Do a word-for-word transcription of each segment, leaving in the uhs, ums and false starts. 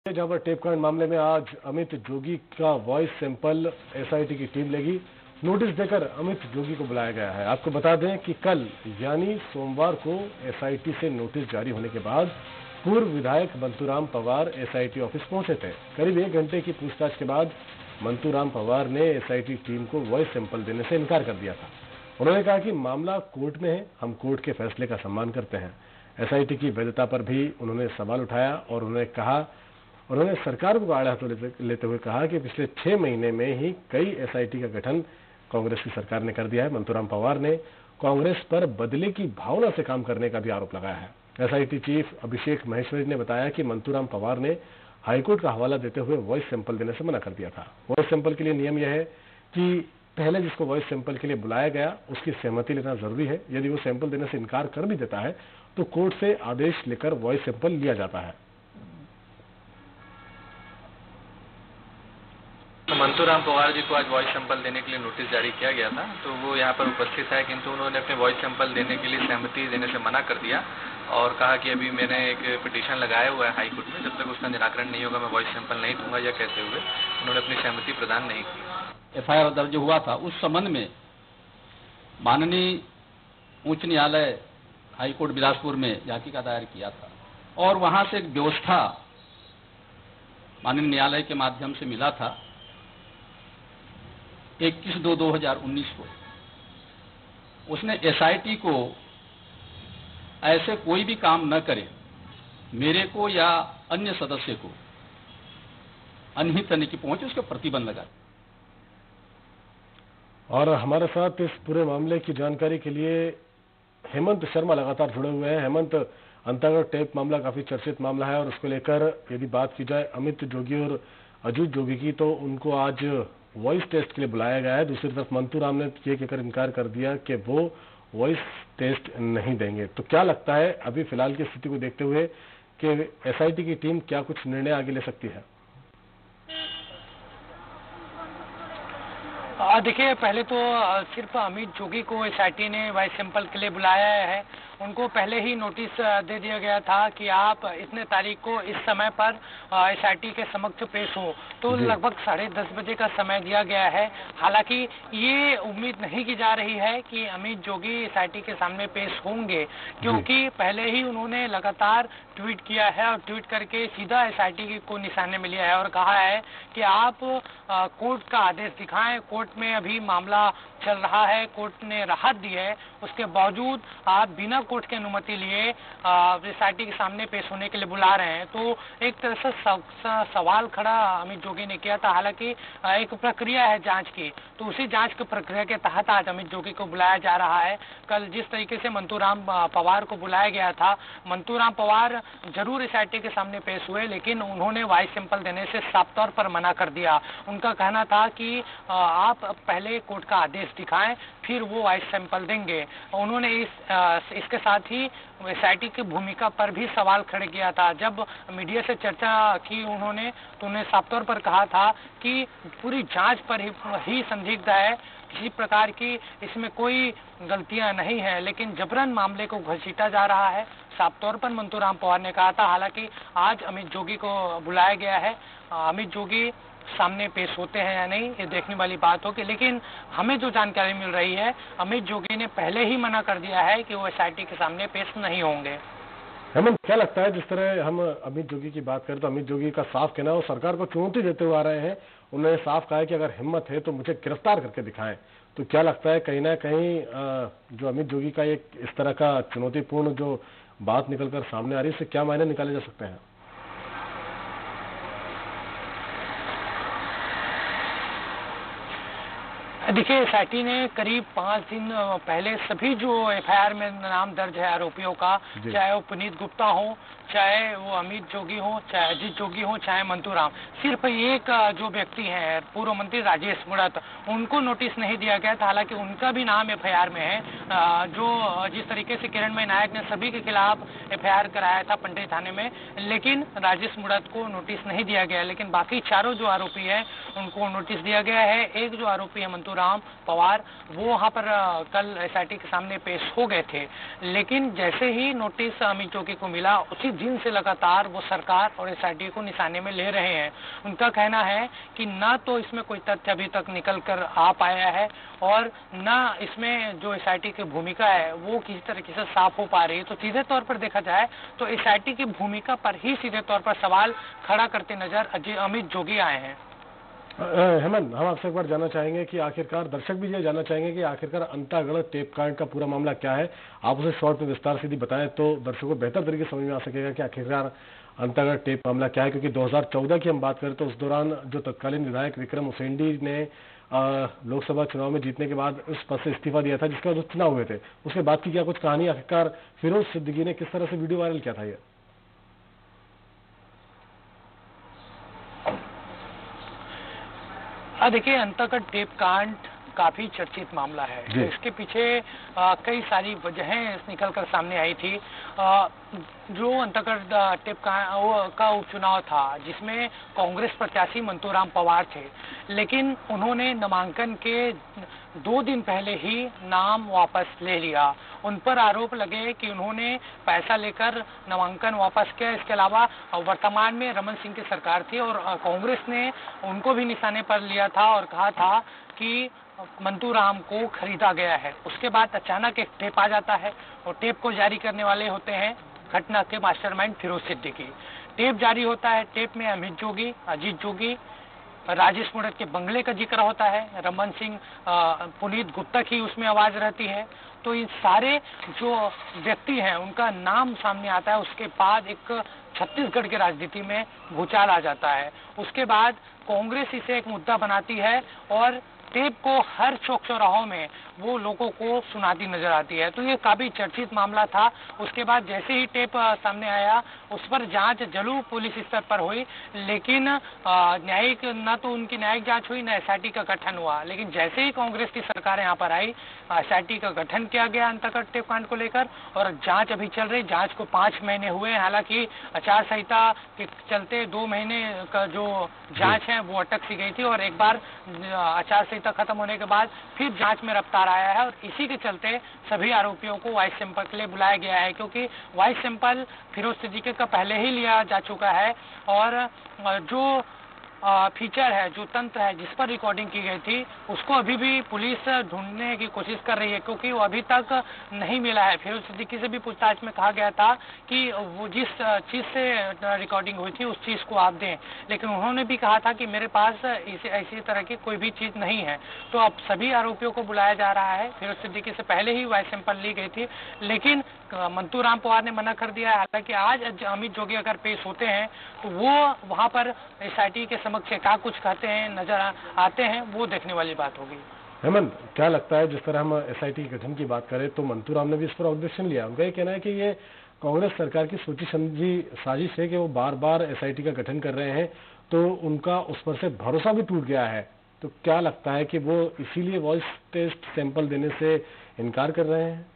जहां पर टेपकांड मामले में आज अमित जोगी का वॉइस सैंपल एसआईटी की टीम लेगी। नोटिस देकर अमित जोगी को बुलाया गया है। आपको बता दें कि कल यानी सोमवार को एसआईटी से नोटिस जारी होने के बाद पूर्व विधायक मंतूराम पवार एसआईटी ऑफिस पहुंचे थे। करीब एक घंटे की पूछताछ के बाद मंतूराम पवार ने एसआईटी टीम को वॉइस सैंपल देने से इनकार कर दिया था। उन्होंने कहा कि मामला कोर्ट में है, हम कोर्ट के फैसले का सम्मान करते हैं। एसआईटी की वैधता पर भी उन्होंने सवाल उठाया और उन्होंने कहा उन्होंने सरकार को आड़े हाथों लेते हुए कहा कि पिछले छह महीने में ही कई एसआईटी का गठन कांग्रेस की सरकार ने कर दिया है। मंतूराम पवार ने कांग्रेस पर बदले की भावना से काम करने का भी आरोप लगाया है। एसआईटी चीफ अभिषेक महेश्वरी ने बताया कि मंतूराम पवार ने हाईकोर्ट का हवाला देते हुए वॉइस सैंपल देने से मना कर दिया था। वॉइस सैंपल के लिए नियम यह है कि पहले जिसको वॉइस सैंपल के लिए बुलाया गया उसकी सहमति लेना जरूरी है। यदि वो सैंपल देने से इनकार कर भी देता है तो कोर्ट से आदेश लेकर वॉइस सैंपल लिया जाता है। तो मंतूराम पवार जी को आज वॉइस सैंपल देने के लिए नोटिस जारी किया गया था, तो वो यहाँ पर उपस्थित है, किंतु उन्होंने अपने वॉइस सैंपल देने के लिए सहमति देने से मना कर दिया और कहा कि अभी मैंने एक पिटीशन लगाया हुआ है हाई कोर्ट में, जब तक उसका निराकरण नहीं होगा मैं वॉइस सैंपल नहीं दूंगा। यह कहते हुए उन्होंने अपनी सहमति प्रदान नहीं की। एफ आई आर दर्ज हुआ था, उस संबंध में माननीय उच्च न्यायालय हाईकोर्ट बिलासपुर में याचिका दायर किया था और वहां से एक व्यवस्था माननीय न्यायालय के माध्यम से मिला था इक्कीस दो दो हजार उन्नीस को। उसने एसआईटी को ऐसे कोई भी काम न करे, मेरे को या अन्य सदस्य को अनहित करने की पहुंच, उसके प्रतिबंध लगा। और हमारे साथ इस पूरे मामले की जानकारी के लिए हेमंत शर्मा लगातार जुड़े हुए हैं। हेमंत, अंतागढ़ टेप मामला काफी चर्चित मामला है और उसको लेकर यदि बात की जाए अमित जोगी और अजीत जोगी की, तो उनको आज वॉइस टेस्ट के लिए बुलाया गया है। दूसरी तरफ मंतूराम ने ये कहकर इनकार कर दिया कि वो वॉइस टेस्ट नहीं देंगे। तो क्या लगता है अभी फिलहाल की स्थिति को देखते हुए कि एसआईटी की टीम क्या कुछ निर्णय आगे ले सकती है? देखिए, पहले तो सिर्फ अमित जोगी को एसआईटी ने वॉइस सैंपल के लिए बुलाया है। उनको पहले ही नोटिस दे दिया गया था कि आप इतने तारीख को इस समय पर एसआईटी के समक्ष पेश हो, तो लगभग साढ़े दस बजे का समय दिया गया है। हालांकि ये उम्मीद नहीं की जा रही है कि अमित जोगी एसआईटी के सामने पेश होंगे, क्योंकि पहले ही उन्होंने लगातार ट्वीट किया है और ट्वीट करके सीधा एसआईटी को निशाने में लिया है और कहा है कि आप कोर्ट का आदेश दिखाएं। कोर्ट में अभी मामला चल रहा है, कोर्ट ने राहत दी है, उसके बावजूद आप बिना कोर्ट की अनुमति लिए एसआईटी के सामने पेश होने के लिए बुला रहे हैं। तो एक तरह से सवाल खड़ा अमित जोगी ने किया था। हालांकि एक प्रक्रिया है जांच की, तो उसी जांच की प्रक्रिया के तहत आज अमित जोगी को बुलाया जा रहा है। कल जिस तरीके से मंतूराम पवार को बुलाया गया था, मंतूराम पवार जरूर एसआईटी के सामने पेश हुए, लेकिन उन्होंने वॉइस सैंपल देने से साफ तौर पर मना कर दिया। उनका कहना था कि आप पहले कोर्ट का आदेश दिखाएं, फिर वो वॉइस सैंपल देंगे। उन्होंने इस इसके साथ ही एसआईटी की भूमिका पर भी सवाल खड़े किया था। जब मीडिया से चर्चा की उन्होंने, तो उन्होंने साफ तौर पर कहा था कि पूरी जांच पर ही, ही संदिग्ध है, किसी प्रकार की इसमें कोई गलतियां नहीं है, लेकिन जबरन मामले को घसीटा जा रहा है, साफ तौर पर मंतूराम पवार ने कहा था। हालांकि आज अमित जोगी को बुलाया गया है। अमित जोगी सामने पेश होते हैं या नहीं, ये देखने वाली बात होगी, लेकिन हमें जो जानकारी मिल रही है, अमित जोगी ने पहले ही मना कर दिया है कि वो एसआईटी के सामने पेश नहीं होंगे। हेमंत, क्या लगता है, जिस तरह हम अमित जोगी की बात करें तो अमित जोगी का साफ कहना है वो सरकार को चुनौती देते हुए आ रहे हैं। उन्होंने साफ कहा है कि अगर हिम्मत है तो मुझे गिरफ्तार करके दिखाएं। तो क्या लगता है कहीं ना कहीं जो अमित जोगी का एक इस तरह का चुनौतीपूर्ण जो बात निकलकर सामने आ रही है, इससे क्या मायने निकाले जा सकते हैं? देखिए, एसआईटी ने करीब पांच दिन पहले सभी जो एफआईआर में नाम दर्ज है आरोपियों का, चाहे वो पुनीत गुप्ता हो, चाहे वो अमित जोगी हो, चाहे अजीत जोगी हो, चाहे मंतूराम, सिर्फ एक जो व्यक्ति हैं पूर्व मंत्री राजेश मुड़त, उनको नोटिस नहीं दिया गया था। हालांकि उनका भी नाम एफआईआर में है। जो जिस तरीके से किरणमय नायक ने सभी के खिलाफ एफआईआर कराया था पंडे थाने में, लेकिन राजेश मुड़त को नोटिस नहीं दिया गया। लेकिन बाकी चारों जो आरोपी है उनको नोटिस दिया गया है। एक जो आरोपी है मंतूराम मंतूराम पवार, वो वहाँ पर कल एसआईटी के सामने पेश हो गए थे। लेकिन जैसे ही नोटिस अमित जोगी को मिला, उसी दिन से लगातार वो सरकार और एसआईटी को निशाने में ले रहे हैं। उनका कहना है कि ना तो इसमें कोई तथ्य अभी तक निकल कर आ पाया है और ना इसमें जो एसआईटी की भूमिका है वो किसी तरीके से साफ हो पा रही है। तो सीधे तौर पर देखा जाए तो एसआईटी की भूमिका पर ही सीधे तौर पर सवाल खड़ा करते नजर अमित जोगी आए हैं। हेमंत, हम आपसे एक बार जानना चाहेंगे कि आखिरकार दर्शक भी ये जानना चाहेंगे कि आखिरकार अंतागढ़ टेप कांड का पूरा मामला क्या है। आप उसे शॉर्ट में विस्तार से बताएं तो दर्शकों को बेहतर तरीके से समझ में आ सकेगा कि आखिरकार अंतागढ़ टेप मामला क्या है। क्योंकि दो हज़ार चौदह की हम बात करें तो उस दौरान जो तत्कालीन विधायक विक्रम उसेंडी ने लोकसभा चुनाव में जीतने के बाद उस पद से इस्तीफा दिया था, जिसके बाद चुनाव हुए थे, उसके बाद की क्या कुछ कहानी, आखिरकार फिरोज सिद्दीकी ने किस तरह से वीडियो वायरल किया था ये? देखिए, अंतागढ़ टेप कांड काफी चर्चित मामला है। तो इसके पीछे आ, कई सारी वजहें निकल कर सामने आई थी। आ, जो अंतागढ़ टेप का, का उपचुनाव था जिसमें कांग्रेस प्रत्याशी मंतूराम पवार थे, लेकिन उन्होंने नामांकन के दो दिन पहले ही नाम वापस ले लिया। उन पर आरोप लगे कि उन्होंने पैसा लेकर नामांकन वापस किया। इसके अलावा वर्तमान में रमन सिंह की सरकार थी और कांग्रेस ने उनको भी निशाने पर लिया था और कहा था कि मंतूराम को खरीदा गया है। उसके बाद अचानक एक टेप आ जाता है और टेप को जारी करने वाले होते हैं घटना के मास्टरमाइंड फिरोज सिद्दीकी। टेप जारी होता है, टेप में अमित जोगी, अजीत जोगी, राजेश मूणत के बंगले का जिक्र होता है, रमन सिंह, पुनीत गुप्ता की उसमें आवाज रहती है। तो इन सारे जो व्यक्ति हैं उनका नाम सामने आता है। उसके बाद एक छत्तीसगढ़ की राजनीति में भूचाल आ जाता है। उसके बाद कांग्रेस इसे एक मुद्दा बनाती है और टेप को हर चौक चौराहों में वो लोगों को सुनाती नजर आती है। तो ये काफी चर्चित मामला था। उसके बाद जैसे ही टेप सामने आया उस पर जांच जलू पुलिस स्तर पर हुई, लेकिन न्यायिक न तो उनकी न्यायिक जांच हुई न एसआईटी का गठन हुआ। लेकिन जैसे ही कांग्रेस की सरकार यहाँ पर आई, एसआईटी का गठन किया गया अंतागढ़ टेप कांड को लेकर और जांच अभी चल रही। जांच को पांच महीने हुए। हालांकि आचार संहिता के चलते दो महीने का जो जांच है वो अटक सी गई थी और एक बार आचार संहिता खत्म होने के बाद फिर जांच में रफ्तार आया है और इसी के चलते सभी आरोपियों को वॉइस सैंपल के लिए बुलाया गया है। क्योंकि वॉइस सैंपल फिरोज सिद्दीकी का पहले ही लिया जा चुका है और जो फीचर है, जो तंत्र है जिस पर रिकॉर्डिंग की गई थी, उसको अभी भी पुलिस ढूंढने की कोशिश कर रही है क्योंकि वो अभी तक नहीं मिला है। फिरोज सिद्दीकी से भी पूछताछ में कहा गया था कि वो जिस चीज से रिकॉर्डिंग हुई थी उस चीज को आप दें, लेकिन उन्होंने भी कहा था कि मेरे पास इसी ऐसी तरह की कोई भी चीज नहीं है। तो अब सभी आरोपियों को बुलाया जा रहा है। फिरोज सिद्दीकी से पहले ही वॉइस सैंपल ली गई थी, लेकिन मंतूराम पवार ने मना कर दिया है। हालांकि आज अमित जोगी अगर पेश होते हैं तो वो वहां पर एसआईटी के समक्ष क्या कुछ कहते हैं, नजर आते हैं, वो देखने वाली बात होगी। हेमंत, क्या लगता है, जिस तरह हम एसआईटी गठन की बात करें तो मंतूराम ने भी इस पर ऑब्जेक्शन लिया। उनका ये कहना है कि ये कांग्रेस सरकार की सोची समझी साजिश है कि वो बार बार एसआईटी का गठन कर रहे हैं, तो उनका उस पर से भरोसा भी टूट गया है। तो क्या लगता है कि वो इसीलिए वॉइस टेस्ट सैंपल देने से इनकार कर रहे हैं?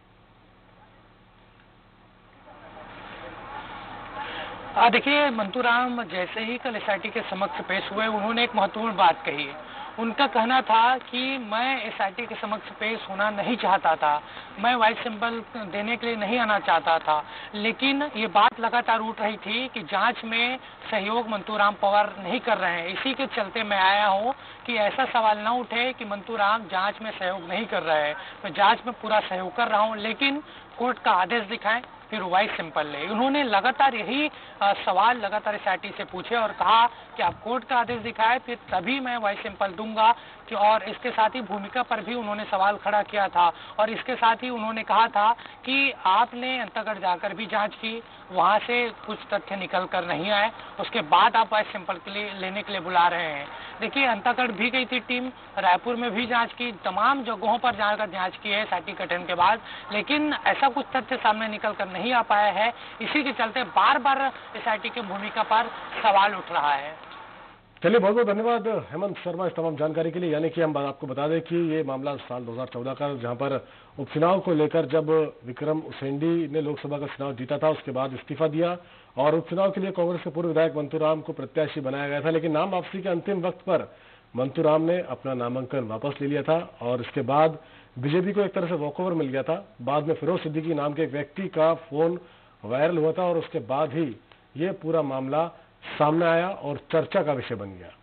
देखिए, मंतूराम जैसे ही कल एसआईटी के समक्ष पेश हुए, उन्होंने एक महत्वपूर्ण बात कही। उनका कहना था कि मैं एसआईटी के समक्ष पेश होना नहीं चाहता था, मैं वॉइस सैंपल देने के लिए नहीं आना चाहता था, लेकिन ये बात लगातार उठ रही थी कि जांच में सहयोग मंतूराम पवार नहीं कर रहे हैं। इसी के चलते मैं आया हूं कि ऐसा सवाल न उठे कि मंतूराम जांच में सहयोग नहीं कर रहे हैं। मैं जांच में पूरा सहयोग कर रहा हूं, लेकिन कोर्ट का आदेश दिखाएं फिर वॉइस सैंपल ले। उन्होंने लगातार यही आ, सवाल लगातार एसआईटी से पूछे और कहा कि आप कोर्ट का आदेश दिखाए फिर तभी मैं वॉइस सैंपल दूंगा। कि और इसके साथ ही भूमिका पर भी उन्होंने सवाल खड़ा किया था और इसके साथ ही उन्होंने कहा था कि आपने अंतागढ़ जाकर भी जांच की, वहां से कुछ तथ्य निकल कर नहीं आए, उसके बाद आप वॉइस सैंपल के लिए लेने के लिए बुला रहे हैं। देखिए, अंतागढ़ भी गई थी टीम, रायपुर में भी जांच की, तमाम जगहों पर जाकर जांच की है एसआईटी गठन के बाद, लेकिन ऐसा कुछ तथ्य सामने निकल कर नहीं आ पाया है। इसी के चलते बार बार एसआईटी की भूमिका पर सवाल उठ रहा है। चलिए, बहुत बहुत धन्यवाद हेमंत शर्मा इस तमाम जानकारी के लिए। यानी कि हम आपको बता दें कि ये मामला साल दो हज़ार चौदह का, जहां पर उपचुनाव को लेकर जब विक्रम उसेंडी ने लोकसभा का चुनाव जीता था, उसके बाद इस्तीफा दिया और उपचुनाव के लिए कांग्रेस के पूर्व विधायक मंतूराम को प्रत्याशी बनाया गया था। लेकिन नाम वापसी के अंतिम वक्त पर मंतूराम ने अपना नामांकन वापस ले लिया था और इसके बाद बीजेपी को एक तरह से वॉकओवर मिल गया था। बाद में फिरोज सिद्दीकी नाम के एक व्यक्ति का फोन वायरल हुआ था और उसके बाद ही ये पूरा मामला सामने आया और चर्चा का विषय बन गया।